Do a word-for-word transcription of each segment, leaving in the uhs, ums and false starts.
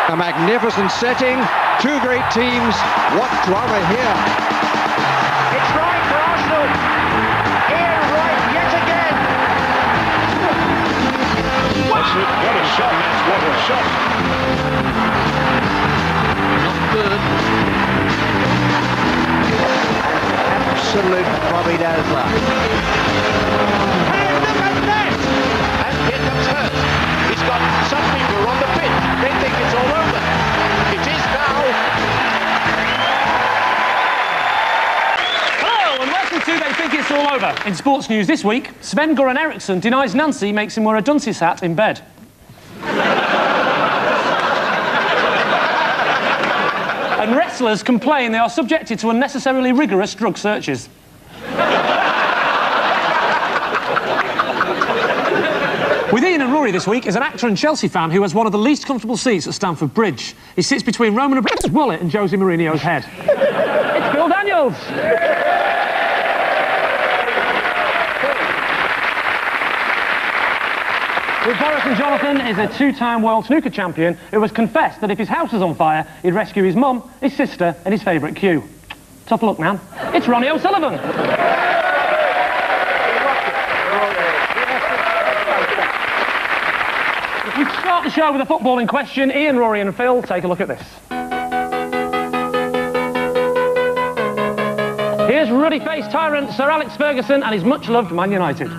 A magnificent setting, two great teams. What drama here. It's right for Arsenal. Ian Wright yet again. What a shot, that's what a shot. Not good. Absolute Bobby Dazzler. And look at that! And here comes Hurt. He's got some people on the pitch. They think it's all over. It is now. Hello and welcome to They Think It's All Over. In sports news this week, Sven-Göran Eriksson denies Nancy makes him wear a dunce's hat in bed. And wrestlers complain they are subjected to unnecessarily rigorous drug searches. With Ian and Rory this week is an actor and Chelsea fan who has one of the least comfortable seats at Stamford Bridge. He sits between Roman Abramov's wallet and Jose Mourinho's head. It's Bill Daniels! With Boris and Jonathan is a two-time world snooker champion who has confessed that if his house was on fire, he'd rescue his mum, his sister and his favourite cue. Tough luck, man. It's Ronnie O'Sullivan. If we start the show with a footballing question, Ian, Rory and Phil, take a look at this. Here's ruddy-faced tyrant Sir Alex Ferguson and his much-loved Man United.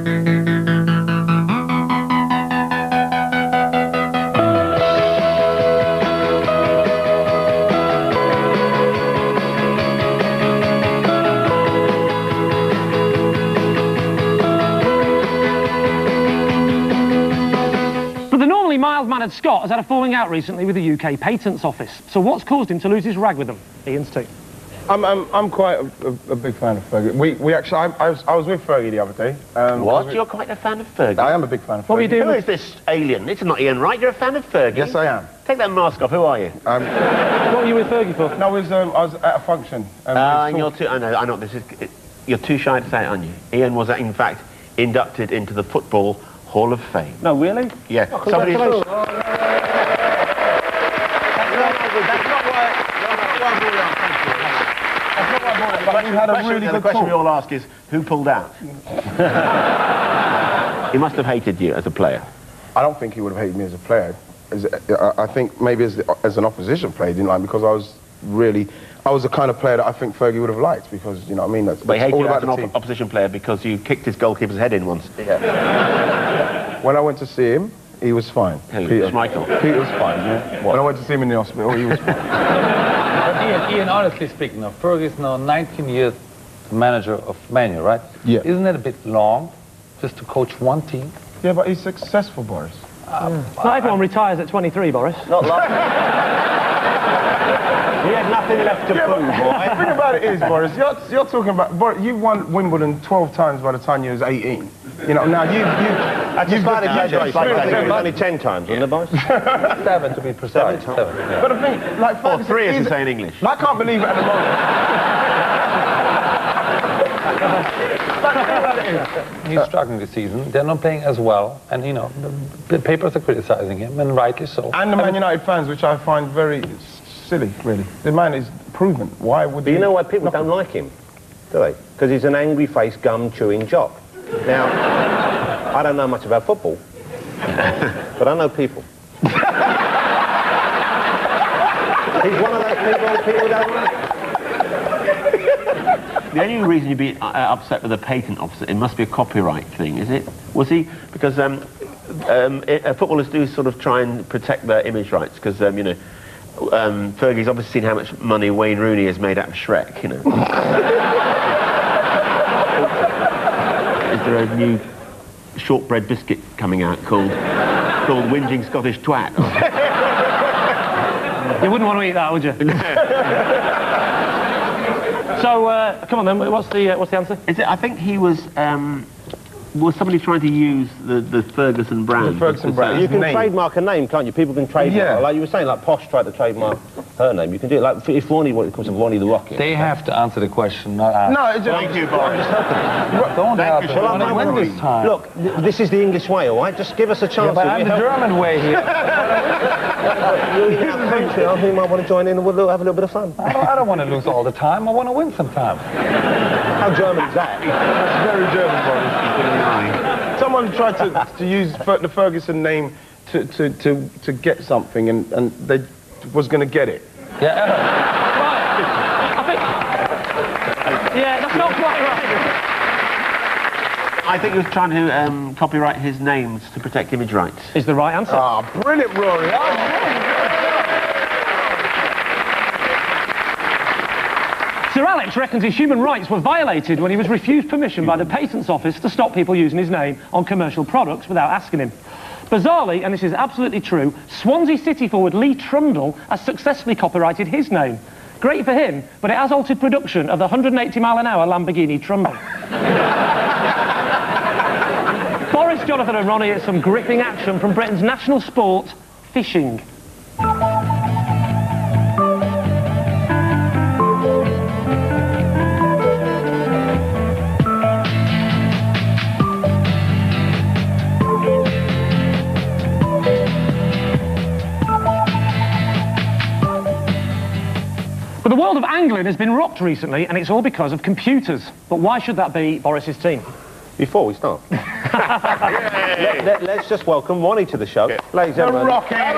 Mild-mannered Scott has had a falling out recently with the U K Patents Office. So what's caused him to lose his rag with them? Ian's take. I'm, I'm, I'm quite a, a, a big fan of Fergie. We, we actually, I, I, was, I was with Fergie the other day. Um, what? We, You're quite a fan of Fergie? I am a big fan of Fergie. What were you doing? Who is this alien? It's not Ian Wright. You're a fan of Fergie? Yes, I am. Take that mask off. Who are you? Um, what were you with Fergie for? No, it was, um, I was at a function. Um, uh, and you're too... I know, I know. This is... You're too shy to say it, aren't you? Ian was, in fact, inducted into the Football Hall of Fame. No, really? Yeah. Oh, congratulations. But you had a question, really the good question talk. we all ask is, who pulled out? He must have hated you as a player. I don't think he would have hated me as a player. As, uh, I think maybe as, the, as an opposition player, he didn't like me because I was really... I was the kind of player that I think Fergie would have liked because, you know what I mean? That's, But he that's hated all you about as the an team. op opposition player because you kicked his goalkeeper's head in once. Yeah. When I went to see him, he was fine. Who? Peter. Schmeichel? Peter was fine, yeah. When I went to see him in the hospital, he was fine. But Ian, Ian, honestly speaking, now, Fergie is now nineteen years manager of Man U, right? Yeah. Isn't that a bit long, just to coach one team? Yeah, but he's successful, Boris. Um, Not everyone retires at twenty-three, Boris. Not long. He had nothing left to Yeah, prove, but boy. the thing about it is, Boris, you're, you're talking about... Boris, you won Wimbledon twelve times by the time you was eighteen. You know, now you... you That's you've a slight got- exaggeration. you've got- It was only ten times, wasn't it, boys? Seven, to be precise. Seven. Seven, yeah. But the thing, like... Or Ferguson, three, as you he's- say in English. I can't believe it at the moment. He's struggling this season. They're not playing as well, and you know, the, the papers are criticizing him, and rightly so. And the Man United fans, which I find very silly, really. The man is proven. Why would But he... you know why people don't like him, do they? Because he's an angry-faced, gum-chewing jock. Now, I don't know much about football, but I know people. He's one of those people people don't like. The only reason you'd be uh, upset with the patent officer, it must be a copyright thing, is it? Was he... Because um, um, it, uh, footballers do sort of try and protect their image rights, because, um, you know, um, Fergie's obviously seen how much money Wayne Rooney has made out of Shrek, you know. Is there a new shortbread biscuit coming out called, called Whinging Scottish Twat? You wouldn't want to eat that, would you? So, uh, come on then, what's the, uh, what's the answer? Is it, I think he was, um, was somebody trying to use the, the Ferguson brand? The Ferguson brand. You can Name. trademark a name, can't you? People can trademark. Yeah. Like you were saying, like Posh tried to trademark her name. You can do it like if Ronnie, what it comes to Ronnie the Rocket. They have to answer the question, not ask. No, it's just... Thank you, Boris. Don't help you, it. Sean. Ronnie, win this time. Look, th this is the English way, all right? Just give us a chance. Yeah, but to I'm the help. German way here. You're in our country. I think you might want to join in and we'll have a little bit of fun. I don't, I don't want to lose all the time. I want to win sometimes. How German is that? That's very German, Boris. Someone tried to, to use Fer the Ferguson name to, to, to, to get something, and, and they was going to get it. Yeah. Right. I think... Yeah, that's not quite right. I think he was trying to um, copyright his names to protect image rights. Is the right answer. Ah, oh, brilliant, Rory. Oh, Sir Alex reckons his human rights were violated when he was refused permission by the Patents Office to stop people using his name on commercial products without asking him. Bizarrely, and this is absolutely true, Swansea City forward Lee Trundle has successfully copyrighted his name. Great for him, but it has altered production of the one hundred eighty mile an hour Lamborghini Trundle. Boris, Jonathan and Ronnie, it's some gripping action from Britain's national sport, fishing. But the world of angling has been rocked recently, and it's all because of computers. But why should that be Boris's team? Before we start, let, let, let's just welcome Ronnie to the show. Yeah. Ladies and gentlemen. Rocky. You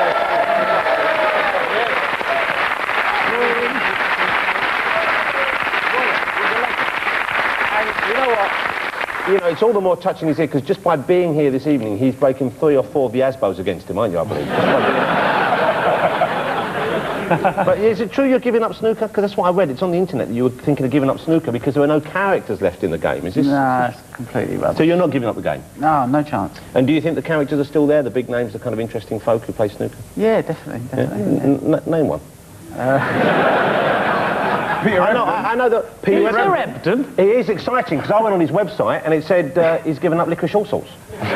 know what? You know, it's all the more touching he's here, because just by being here this evening, he's breaking three or four of the Asbos against him, aren't you, I believe? Just by being... But is it true you're giving up snooker? Because that's what I read. It's on the internet that you were thinking of giving up snooker because there are no characters left in the game. Is this... Nah, it's completely rubbish. So you're not giving up the game? No, no chance. And do you think the characters are still there, the big names, the kind of interesting folk who play snooker? Yeah, definitely, definitely. Yeah? N n name one. Uh, Peter I know, I, I know that Peter Peter Ebdon? It is exciting, because I went on his website and it said uh, he's given up licorice all sorts.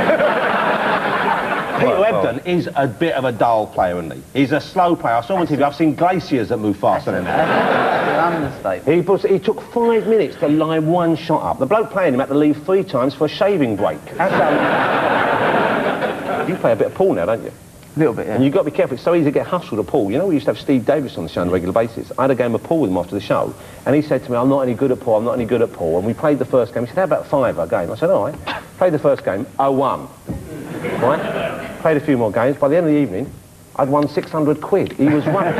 Peter well, Ebdon well. is a bit of a dull player, isn't he? He's a slow player. I saw on T V, I've seen glaciers that move faster than that. He, was, he took five minutes to line one shot up. The bloke playing him had to leave three times for a shaving break. That's, um... You play a bit of pool now, don't you? A little bit, yeah. And you've got to be careful. It's so easy to get hustled at pool. You know, we used to have Steve Davis on the show on a regular basis. I had a game of pool with him after the show, and he said to me, I'm not any good at pool, I'm not any good at pool. And we played the first game. He said, how about five a game? I said, all right. Played the first game, oh one. Right? Played a few more games. By the end of the evening, I'd won six hundred quid. He was rubbish.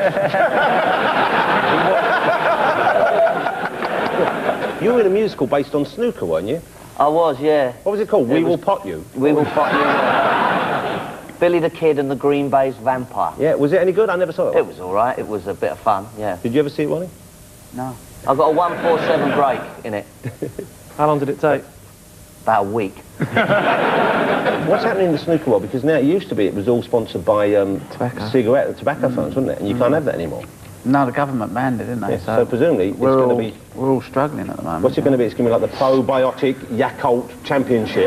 You were in a musical based on snooker, weren't you? I was, yeah. What was it called? It We was... Will Pot You? We Will Pot You. Billy the Kid and the Green Bay's Vampire. Yeah, was it any good? I never saw it. It was all right. It was a bit of fun, yeah. Did you ever see it, Ronnie? No. I got a one four seven break in it. How long did it take? About a week. What's happening in the snooker world? Because now it used to be it was all sponsored by um, Tobacco. cigarette, tobacco mm. firms, wasn't it? And you mm. can't have that anymore. No, the government banned it, didn't they? Yeah, so, so presumably it's going to be... We're all struggling at the moment. What's it going to be? It's going to be like the probiotic Yakult Championship.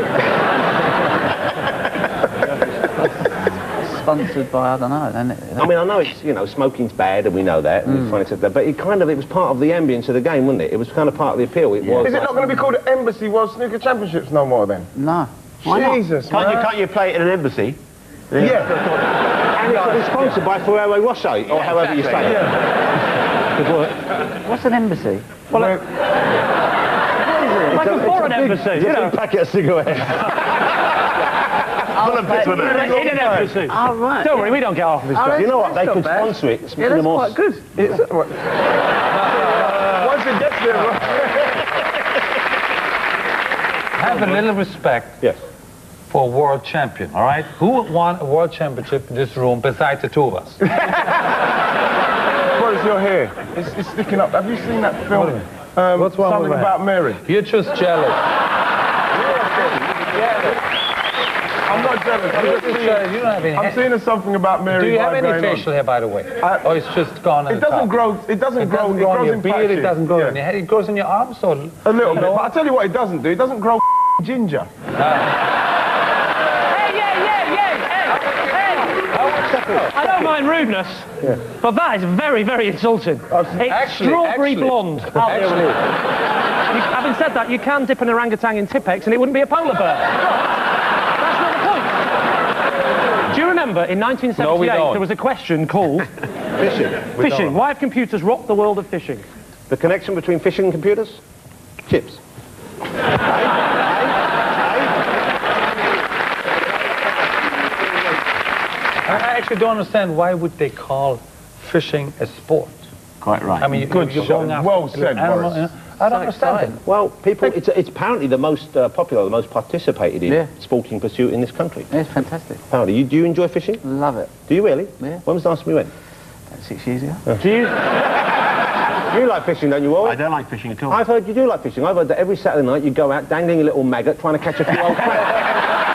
Sponsored by, I don't know, isn't it? I mean, I know it's, you know, smoking's bad and we know that, and mm. it's funny to, but it kind of, it was part of the ambience of the game, wasn't it? It was kind of part of the appeal. It yeah. was Is it like, not going to be called Embassy World Snooker Championships no more then? No. Why Jesus, not? Can't man. you, can't you play it in an embassy? Yeah. yeah. And it's sponsored by Ferrero Rocher, or yeah, however exactly. you say yeah. it. What's an embassy? Well, uh, like a foreign embassy, you know. A packet of cigarettes. Full of bits with it. In an embassy. Oh, right. Don't worry, we don't get off of this. Oh, You know what? They not could bad. sponsor it. Yeah, that's quite good. It's, what? Once it gets there... Have a little respect Yes. for a world champion, all right? Who won a world championship in this room besides the two of us? Boris, your hair. It's, it's sticking up. Have you seen that film? Um, What's wrong Something with about Mary. You're just jealous. I'm not jealous. I'm, just seeing, jealous. You don't have any I'm seeing something about Mary. Do you have vibe any going facial on. hair, by the way? I- Or it's just gone on It the doesn't top? grow. It doesn't It grow. doesn't It grow on grows your in beard, patches. it doesn't grow Yeah. in your head, it grows in your arms, or... A little bit. But I tell you what, it doesn't do. It doesn't grow ginger. Hey, yeah, yeah, yeah, hey, hey! I don't mind rudeness, yeah. but that is very, very insulting. It's actually, strawberry actually, blonde out there. You, having said that, you can dip an orangutan in Tipex and it wouldn't be a polar bear. That's not the point. Do you remember in nineteen seventy-eight no, there was a question called... Fishing. Fishing. Why have computers rocked the world of fishing? The connection between fishing and computers? Chips. I actually don't understand why would they call fishing a sport. Quite right. I mean, you, Good you're shot. going after Well said, animal, Boris. you know? I don't understand it. Well, people, it's, it's apparently the most uh, popular, the most participated in Yeah. sporting pursuit in this country. Yeah, it's fantastic. Apparently. You, do you enjoy fishing? Love it. Do you really? Yeah. When was the last time you went? About six years ago. Do you... You like fishing, don't you, Roy? I don't like fishing at all. I've heard you do like fishing. I've heard that every Saturday night you go out dangling a little maggot trying to catch a few old crabs.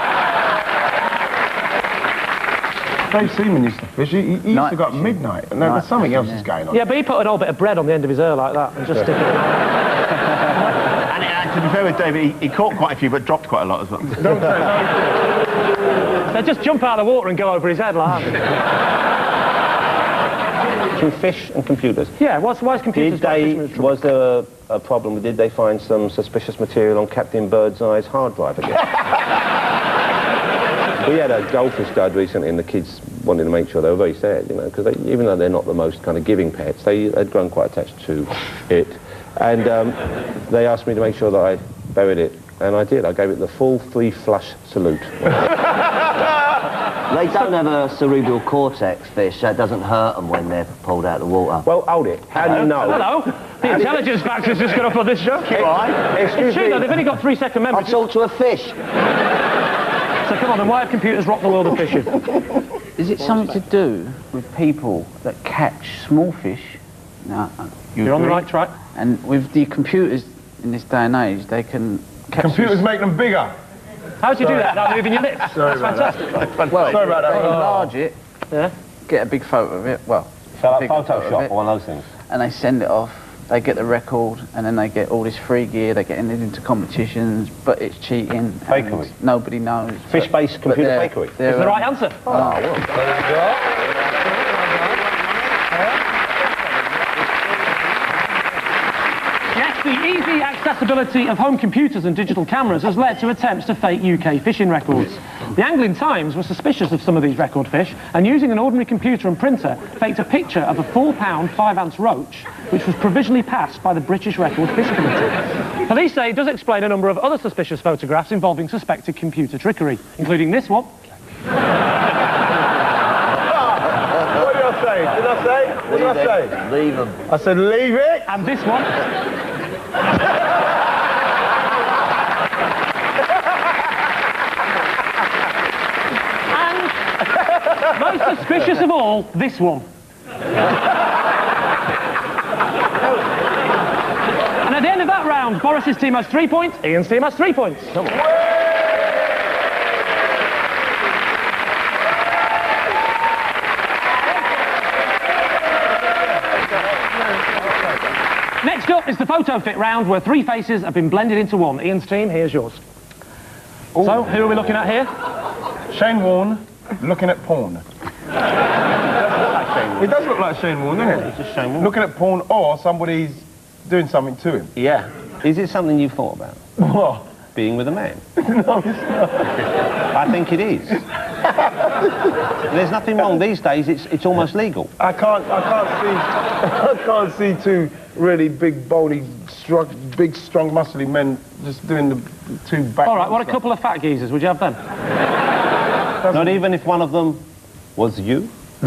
Dave Seaman used to fish. He, he used Night to go at fishing. midnight, and Night there's something fishing, else yeah. that's going on. Yeah, but he put an old bit of bread on the end of his ear like that and just stick it in. And uh, to be fair with David, he, he caught quite a few, but dropped quite a lot as well. Don't say no. They just jump out of the water and go over his head like that. Between fish and computers. Yeah, what's, why is computers Did got they, fisherman's trouble? was there a, a problem? Did they find some suspicious material on Captain Birdseye's hard drive again? We had a goldfish guide recently, and the kids wanted to make sure they were very sad, you know, because even though they're not the most kind of giving pets, they had grown quite attached to it. And um, they asked me to make sure that I buried it, and I did. I gave it the full three-flush salute. They don't have a cerebral cortex fish, so it doesn't hurt them when they're pulled out of the water. Well, hold it. How do you know? Hello. The intelligence factor's just gone up on this show. Excuse It's true, though, me. they've only got three-second memory. I talked to a fish. So come on, then why have computers rocked the world of fishing? Is it something to do with people that catch small fish? No. You You're on the right track. And with the computers in this day and age, they can catch Computers fish. make them bigger. How do you do that without moving your lips? Sorry That's about fantastic. Well, Sorry about that. they enlarge it, Yeah. get a big photo of it, well, So a like big photo of Photoshop it, or one of those things? and they send it off. They get the record, and then they get all this free gear. They get it into competitions, but it's cheating. and Fakery. Nobody knows. Fish-based but computer they're- fakery. they're, It's the um, right answer. Oh, well. There you go. Yes, the easy accessibility of home computers and digital cameras has led to attempts to fake U K fishing records. The Angling Times were suspicious of some of these record fish, and using an ordinary computer and printer, faked a picture of a four-pound, five-ounce roach, which was provisionally passed by the British Record Fish Committee. Police say it does explain a number of other suspicious photographs involving suspected computer trickery, including this one. What did I say? Did I say? What did I say? Leave them. I said leave it. And this one. And most suspicious of all, this one. And at the end of that round, Boris's team has three points, Ian's team has three points. Come on. Next up is the photo fit round, where three faces have been blended into one. Ian's team, here's yours. Ooh. So, who are we looking at here? Shane Warne looking at porn. It does look like Shane Warne, doesn't it? It's just Shane Warne. Looking at porn, or somebody's doing something to him. Yeah. Is it something you've thought about? What? Being with a man? No, it's not. I think it is. There's nothing wrong these days. It's it's almost legal. I can't. I can't see. I can't see two really big, bony, strong, big, strong, muscly men just doing the two back. All right, what a couple of fat geezers. Would you have them? Not even if one of them was you.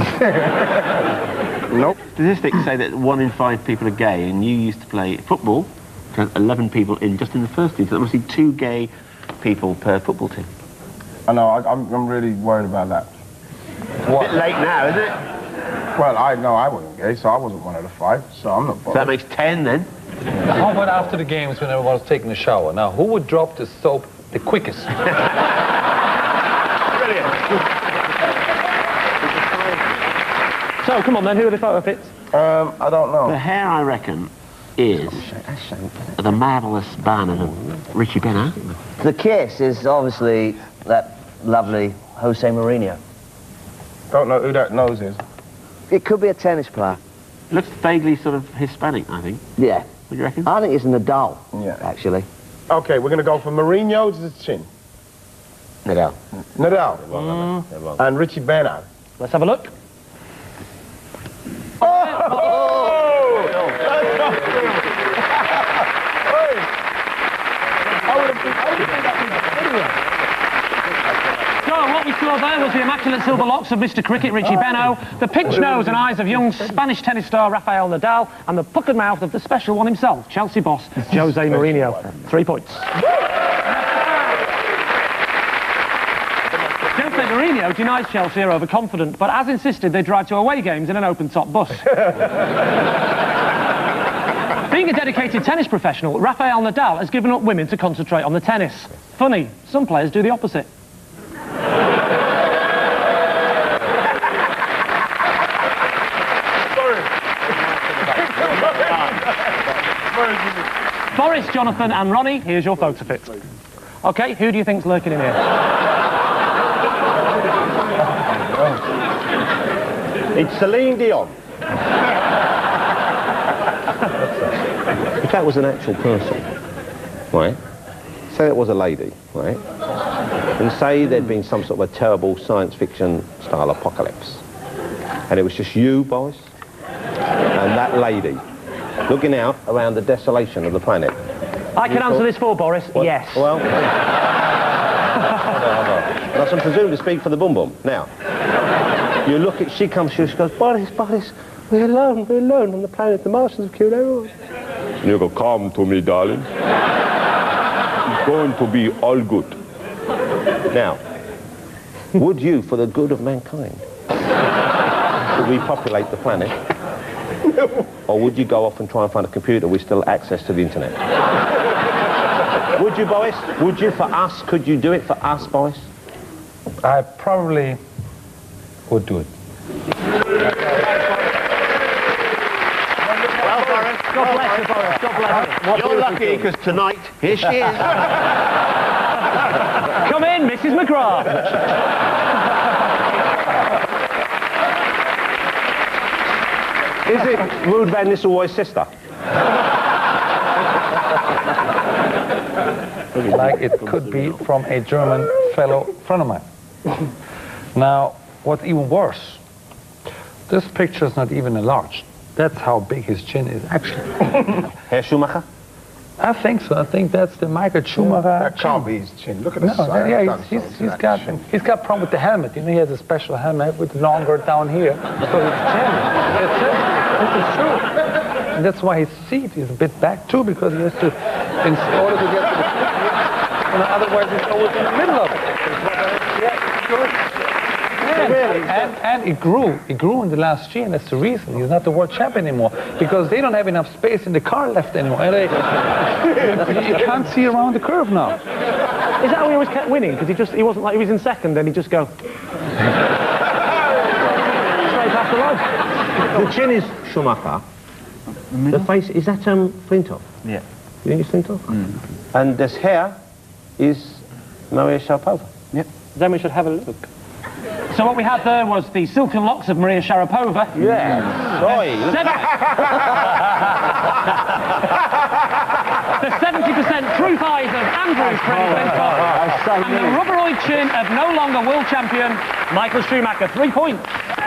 Nope. Statistics say that one in five people are gay, and you used to play football. eleven people in just in the first team, so there must be two gay people per football team. I know. I, I'm. I'm really worried about that. What? A bit late now, isn't it? Well, I know I wasn't gay, so I wasn't one of the five. So I'm not. So that makes ten then. How about after the games when everyone was taking a shower? Now, who would drop the soap the quickest? Brilliant. So, come on then, who are the photo fits? Um, I don't know. The hair, I reckon, is the marvellous Barnard of Richie Benner. The kiss is obviously that lovely Jose Mourinho. Don't know who that nose is. It could be a tennis player. Looks vaguely sort of Hispanic, I think. Yeah. What do you reckon? I think it's Nadal, Yeah. actually. Okay, we're going to go for Mourinho's chin. Nadal. Nadal. Mm. And Richie Bernard. Let's have a look. So what we saw there was the immaculate silver locks of Mister Cricket, Richie Benno, the pinched nose and eyes of young Spanish tennis star Rafael Nadal, and the puckered mouth of the special one himself, Chelsea boss Jose Mourinho. Three points. Jose Mourinho denies Chelsea are overconfident, but as insisted they drive to away games in an open-top bus. Being a dedicated tennis professional, Rafael Nadal has given up women to concentrate on the tennis. Funny, some players do the opposite. Boris, Jonathan and Ronnie, here's your photo fit. OK, who do you think's lurking in here? It's Celine Dion. If that was an actual person, right, say it was a lady, right, and say there'd been some sort of a terrible science fiction style apocalypse, and it was just you, Boris, and that lady, looking out around the desolation of the planet. I can answer this for Boris, What? yes. Well, hold on, hold on. And I presume to speak for the boom boom. Now, you look at, she comes, she goes, Boris, Boris, we're alone, we're alone on the planet, the Martians have killed everyone. And you go, come to me, darling. It's going to be all good. Now, would you, for the good of mankind, repopulate the planet? Or would you go off and try and find a computer with still access to the internet? Would you, Boris? Would you, for us? Could you do it for us, Boris? I probably would do it. Well, Boris. God bless you, Boris. God bless you. You're lucky because tonight, here she is. Come in, Missus McGrath. Is it Ruud van Nistelrooy's sister? Like it could be from a German fellow friend of mine. Now, what's even worse, this picture is not even enlarged. That's how big his chin is, actually. Herr Schumacher? I think so. I think that's the Michael Schumacher. That can't be his chin. Look at the No, size. yeah, That's he's, so- he's, he's that got chin. he's got problem with the helmet. You know, he has a special helmet with longer down here. So his chin, that's it. This is true. And that's why his seat is a bit back too, because he has to, in order to get to the seat, you know, otherwise he's always in the middle of it. Yeah, sure. And, Really? and, and it grew. It grew in the last year, and that's the reason. He's not the world champion anymore, because they don't have enough space in the car left anymore. And they, you can't see around the curve now. Is that how he always kept winning? Because he just, he wasn't like, he was in second, then he'd just go. Straight past the line. The chin is Schumacher. The face, is that um, Flintoff? Yeah. You think it's Flintoff? Mm. And this hair is Maria Sharapova. Yep. Then we should have a look. So what we had there was the silken locks of Maria Sharapova. Yeah. Sorry. The seventy percent truth eyes of Andrew Flintoff. And the rubberoid chin of no longer world champion Michael Schumacher. Three points.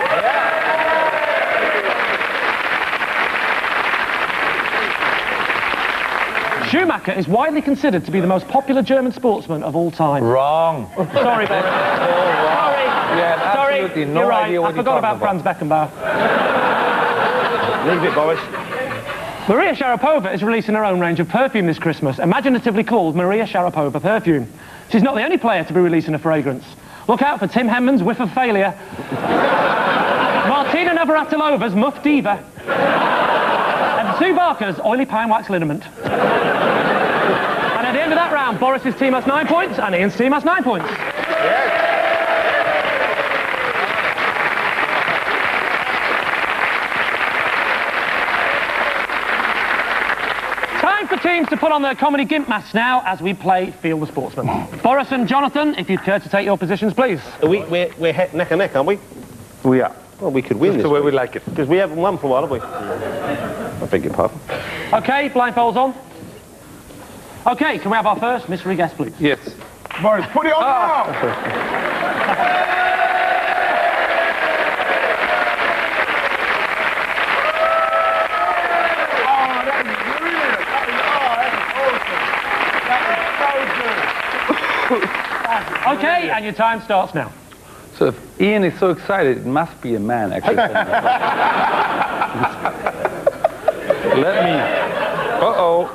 Schumacher is widely considered to be the most popular German sportsman of all time. Wrong. Sorry, Ben. Sorry. Yeah, Sorry. absolutely no You're right. idea what I forgot you're about talking Franz Beckenbauer. Leave it, Boris. Maria Sharapova is releasing her own range of perfume this Christmas, imaginatively called Maria Sharapova Perfume. She's not the only player to be releasing a fragrance. Look out for Tim Henman's Whiff of Failure, Martina Navratilova's Muff Diva, and Sue Barker's Oily Pine Wax Liniment. And at the end of that round, Boris's team has nine points and Ian's team has nine points. Time for teams to put on their comedy gimp masks now as we play Field the Sportsman. Boris and Jonathan, if you'd care to take your positions, please. Are we, we're we're he- neck and neck, aren't we? We are. Well, we could win Just this the way week. we like it. Because we haven't won for a while, have we? I beg your pardon. Okay, blindfolds on. Okay, can we have our first mystery guest, please? Yes. Boris, put it on now! Okay, and your time starts now. So if Ian is so excited, it must be a man, actually. Let me... Uh-oh.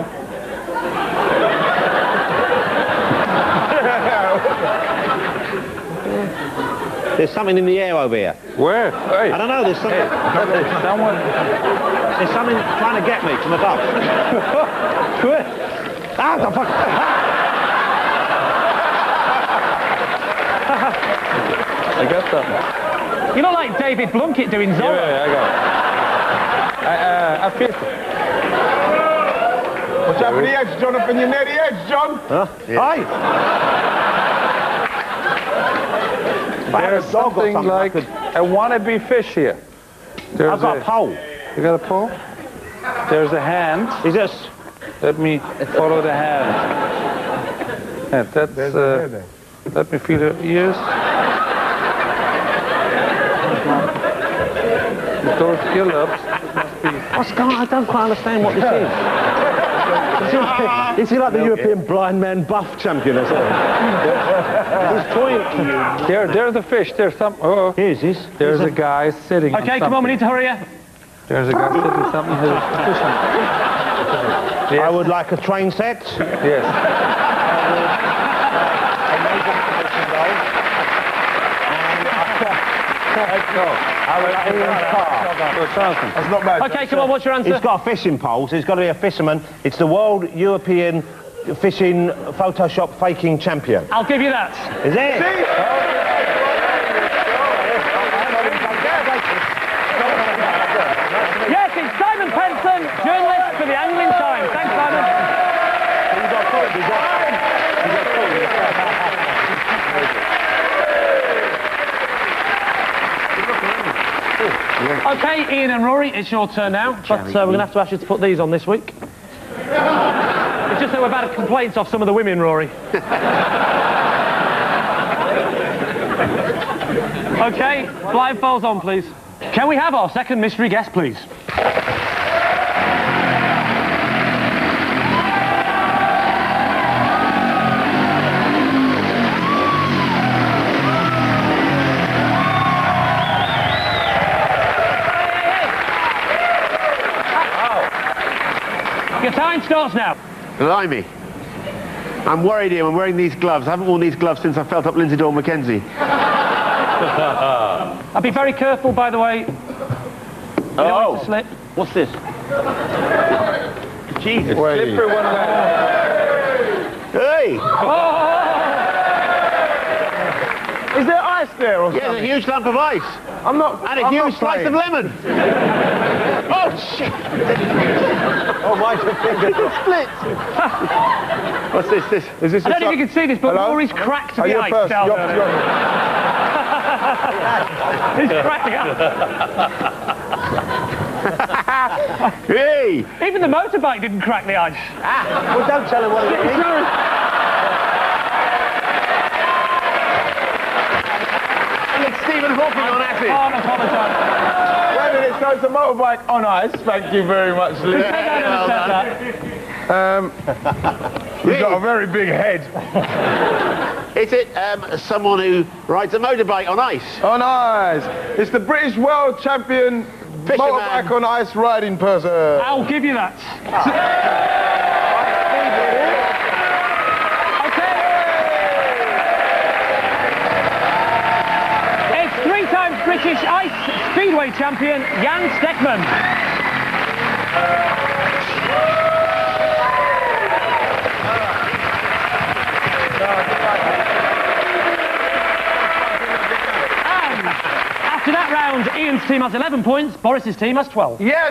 There's something in the air over here. Where? Hey. I don't know, there's something... Hey, someone... There's something trying to get me from above. Ah, the fuck... I got something. You look like David Blunkett doing Zorro. Yeah, yeah, I got it. I, uh, I feel it. Watch out for the edge, Jonathan. You're near the edge, John. Huh? Hi! There's something, something like a wannabe fish here. There's I've got a, a pole. You got a pole? There's a hand. Is this? Let me follow the hand. Yeah, that's, uh, let me feel her ears. With those earlobes, it must be... What's going on? I don't quite understand what this is. Is he like, is he like the European blind man buff champion or something? He's pointing to you. There, there's a fish. There's some... Oh, here's this. There's a guy sitting on Okay, come on, we need to hurry up. There's a guy sitting on something. There's a fish on. Yes. I would like a train set. Yes. I would like Ian's car. That's not bad. Okay, come on, what's your answer? He's got a fishing pole, so he's got to be a fisherman. It's the World European Fishing Photoshop Faking Champion. I'll give you that. Is it? Yes, it's Simon Penson, journalist for the Angling Times. Thanks, Simon. Okay, Ian and Rory, it's your turn now, but uh, we're going to have to ask you to put these on this week. It's just that we've had complaints off some of the women, Rory. Okay, blindfolds on, please. Can we have our second mystery guest, please? Your time starts now. Blimey. I'm worried here. I'm wearing these gloves. I haven't worn these gloves since I felt up Lindsay Dawn Mackenzie. I'll be very careful, by the way. You Oh, to slip. What's this? Jesus. Slippery one way. Hey! Oh! Is there ice there or Yeah, something? there's a huge lump of ice. I'm not. And a I'm huge not slice playing. of lemon. Oh, shit! Oh, my finger. Split! What's this? This? Is this I don't know if you can see this, but Hello? Rory's cracked Oh, the you're ice first. down You're, there. you're... He's cracked the ice. Hey! Even the motorbike didn't crack the ice. Ah, well, don't tell him what it is. It's Stephen Hawking on acid. Oh, I apologise. Wait a minute, so it's a motorbike on ice. Thank you very much, Lee. Pretend I never said that. Um, you've got a very big head. Is it um, someone who rides a motorbike on ice? On ice. It's the British World Champion Fisherman. motorbike on ice riding person. I'll give you that. Okay. It's three times British Ice Speedway champion Jan Steckman. And after that round, Ian's team has eleven points, Boris's team has twelve. Yes!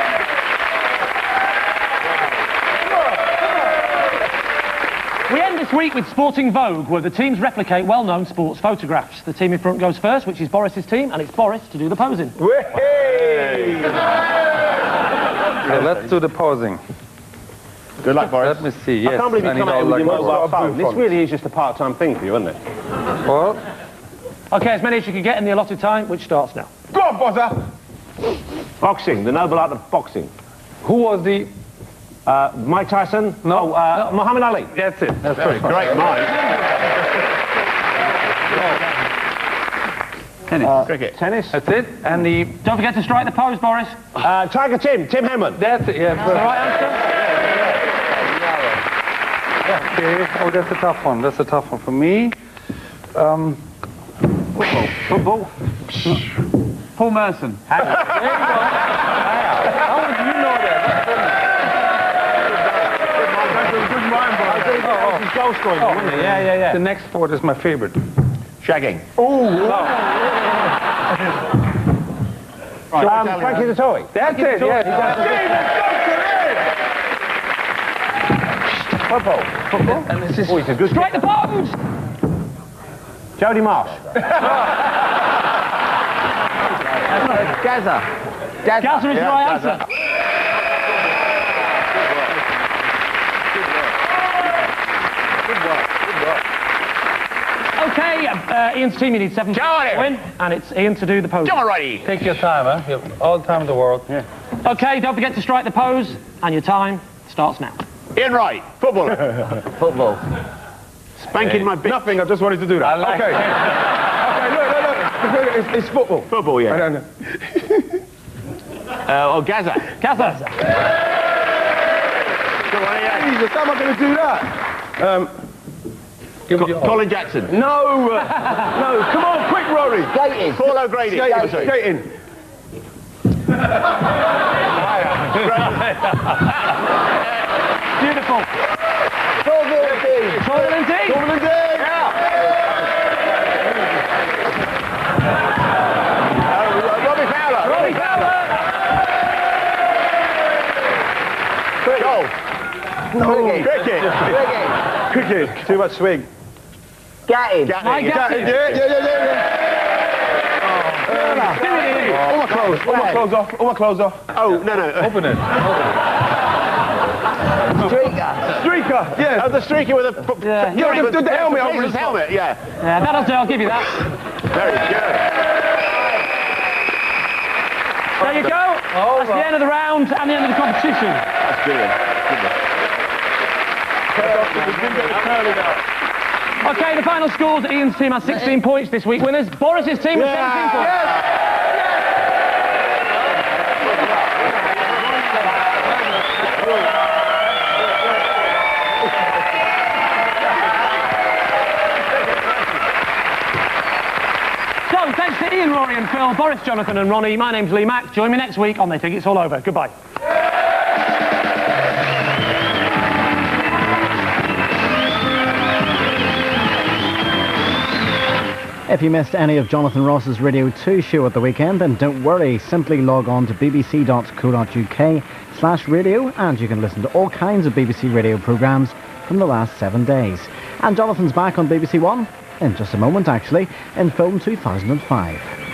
We end this week with Sporting Vogue, where the teams replicate well-known sports photographs. The team in front goes first, which is Boris's team, and it's Boris to do the posing. Hey! So let's do the posing. Good luck, Boris. Let me see, yes. I can't believe you I come need out all with your like- mobile phone. This really is just a part-time thing for you, isn't it? Well, Okay, as many as you can get in the allotted time, which starts now. Go on, Bozza! Boxing, the noble art of boxing. who was the... Uh, Mike Tyson? No. Oh, uh, Muhammad Ali. That's it. That's Very right. great mind. Tennis. Uh, Cricket. Tennis? That's it. And the... Don't forget to strike the pose, Boris. Uh, Tiger Tim, Tim Hammond. That's it, yeah. That's the right answer. Okay. Oh, that's a tough one. That's a tough one for me. Um, Football? Paul Merson. how would you know that? He's goal scoring, wasn't he? Yeah, yeah, yeah. The next sport is my favorite. Shagging. Um, Frankie the Toy. That's it, yes. Football. Football? And this is... Oh, he's a good Strike the pose! Jody Marsh. Gaza. Gaza is the right answer. Okay, uh, Ian's team, you need seven Go on, to win, and it's Ian to do the pose. Come on, righty. Take your time, huh? You have all the time in the world. Yeah. Okay, don't forget to strike the pose, and your time starts now. Ian Wright. Football. Football. Spanking my bitch. Nothing, I just wanted to do that. I like okay. Okay, look, look, look. It's, it's football. Football, I yeah. don't know. Uh, oh, Gaza. Gaza. Come on, Ian. Jesus, how am I going to do that? Um, Give me your all. Colin Jackson. no, uh, no, come on, quick, Rory. Skating. Paul O'Grady. Skating, Sorry. skating. Beautiful. Football. Tall indeed. Norman and Dave. Uh, Robbie Fowler. Robbie Fowler. Goal. No. Cricket. Cricket. Cricket, too much swing. Gatting. My Gatting. Gatting. Yeah, yeah, yeah, yeah, yeah. All my clothes, all my clothes off, all my clothes off. Oh, no, no. Open it. Streaker. Streaker, yeah. Oh, the streaker with a... Yeah. Yeah, the, the, the helmet over His his helmet, yeah. Yeah, that'll do, I'll give you that. Very good. There you go. That's the end of the round and the end of the competition. That's brilliant. Okay, the final scores. Ian's team has sixteen points this week. Winners, Boris's team has seventeen points. So, thanks to Ian, Rory and Phil, Boris, Jonathan and Ronnie. My name's Lee Mack. Join me next week on They Think It's All Over. Goodbye. If you missed any of Jonathan Ross's Radio two show at the weekend, then don't worry. Simply log on to bbc.co.uk slash radio and you can listen to all kinds of B B C Radio programmes from the last seven days. And Jonathan's back on B B C One in just a moment, actually, in film two thousand five.